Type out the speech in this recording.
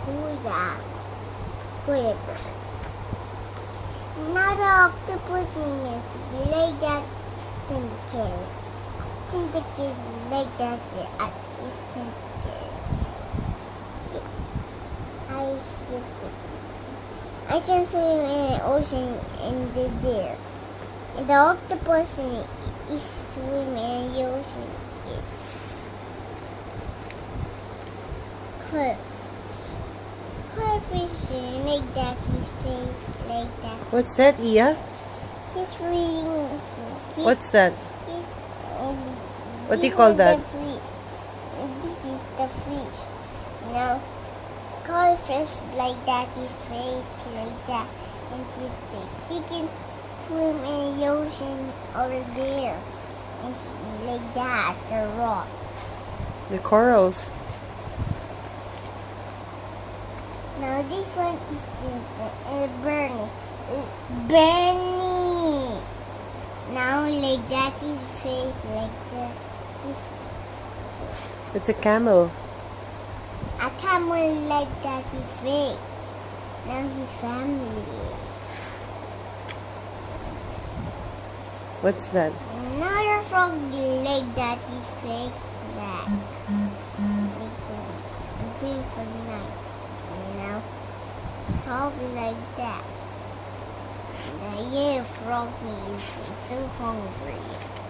Kuya. Kuya. Now the octopus is like that tentacle. Tentacle like that at his tentacle. I can swim in the ocean in the there. And the octopus is swimming in the ocean too. Fish like that, his face like that. What's that, Iya? He's reading. What's that? What do you call that? This is the fish. Now, fish like that, his face like that, and his big. He can swim in the ocean over there, and like that, the rock. The corals. Now this one is Bernie. Bernie. Now like that, his face like that. It's a camel. A camel like that, his face. Now his family. What's that? Another frog like that, his face that. Like that. Green for night. Now frog like that. The yellow frog is so hungry.